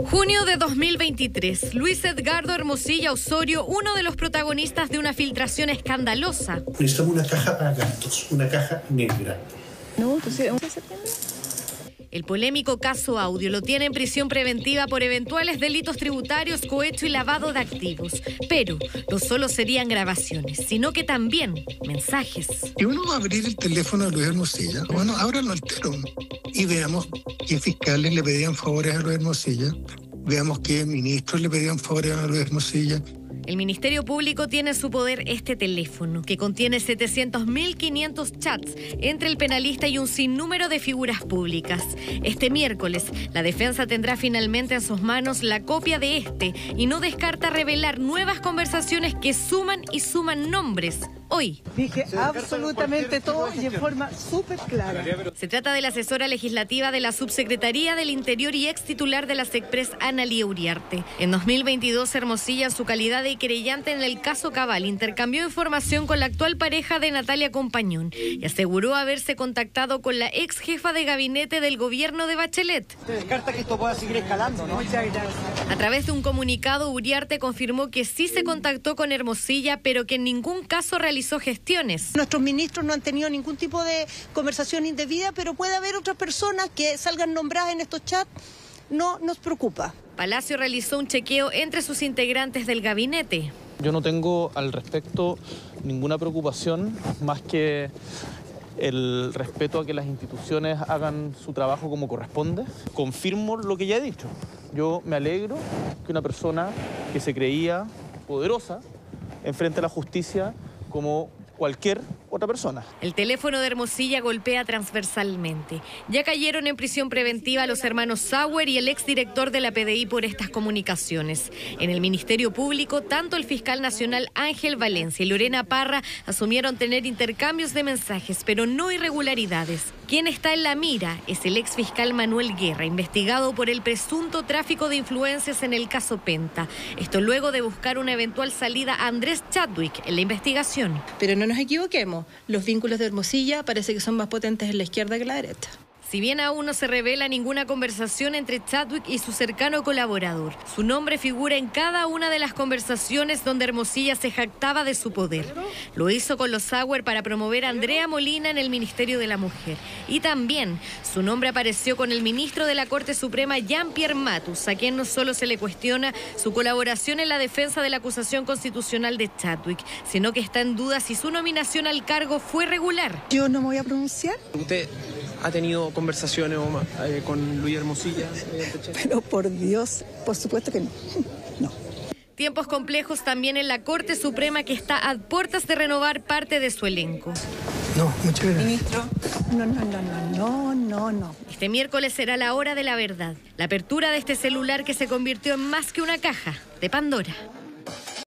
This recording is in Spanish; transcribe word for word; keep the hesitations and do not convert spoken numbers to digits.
Junio de dos mil veintitrés, Luis Edgardo Hermosilla Osorio, uno de los protagonistas de una filtración escandalosa. Necesitamos una caja para gastos, una caja negra. No, entonces, ¿once de septiembre? El polémico caso Audio lo tiene en prisión preventiva por eventuales delitos tributarios, cohecho y lavado de activos. Pero no solo serían grabaciones, sino que también mensajes. Y uno va a abrir el teléfono de Luis Hermosilla. Bueno, ábranlo entero y veamos qué fiscales le pedían favores a Luis Hermosilla. Veamos qué ministros le pedían favores a Luis Hermosilla. El Ministerio Público tiene en su poder este teléfono, que contiene setecientos mil quinientos chats entre el penalista y un sinnúmero de figuras públicas. Este miércoles, la defensa tendrá finalmente en sus manos la copia de este y no descarta revelar nuevas conversaciones que suman y suman nombres. Hoy. Dije absolutamente todo y en forma súper clara. Se trata de la asesora legislativa de la Subsecretaría del Interior y ex titular de la SECPRES, Ana Lía Uriarte. En dos mil veintidós, Hermosilla, en su calidad de querellante en el caso Cabal, intercambió información con la actual pareja de Natalia Compañón y aseguró haberse contactado con la ex jefa de gabinete del gobierno de Bachelet. Se descarta que esto pueda seguir escalando, ¿no? Muchas gracias. A través de un comunicado, Uriarte confirmó que sí se contactó con Hermosilla, pero que en ningún caso realizó gestiones. Nuestros ministros no han tenido ningún tipo de conversación indebida, pero puede haber otras personas que salgan nombradas en estos chats. No nos preocupa. Palacio realizó un chequeo entre sus integrantes del gabinete. Yo no tengo al respecto ninguna preocupación más que el respeto a que las instituciones hagan su trabajo como corresponde. Confirmo lo que ya he dicho. Yo me alegro que una persona que se creía poderosa enfrente a la justicia como cualquier otra persona. El teléfono de Hermosilla golpea transversalmente. Ya cayeron en prisión preventiva los hermanos Sauer y el exdirector de la P D I por estas comunicaciones. En el Ministerio Público, tanto el fiscal nacional Ángel Valencia y Lorena Parra asumieron tener intercambios de mensajes, pero no irregularidades. Quien está en la mira es el exfiscal Manuel Guerra, investigado por el presunto tráfico de influencias en el caso Penta. Esto luego de buscar una eventual salida a Andrés Chadwick en la investigación. Pero no nos equivoquemos, los vínculos de Hermosilla parece que son más potentes en la izquierda que en la derecha. Si bien aún no se revela ninguna conversación entre Chadwick y su cercano colaborador, su nombre figura en cada una de las conversaciones donde Hermosilla se jactaba de su poder. Lo hizo con los Sauer para promover a Andrea Molina en el Ministerio de la Mujer. Y también su nombre apareció con el ministro de la Corte Suprema, Jean-Pierre Matus, a quien no solo se le cuestiona su colaboración en la defensa de la acusación constitucional de Chadwick, sino que está en duda si su nominación al cargo fue regular. Yo no me voy a pronunciar. ¿Usted ha tenido conversaciones eh, con Luis Hermosilla? Pero por Dios, por supuesto que no. No. Tiempos complejos también en la Corte Suprema, que está a puertas de renovar parte de su elenco. No, muchas gracias. Ministro. No, no, no, no, no, no, no. Este miércoles será la hora de la verdad, la apertura de este celular que se convirtió en más que una caja de Pandora.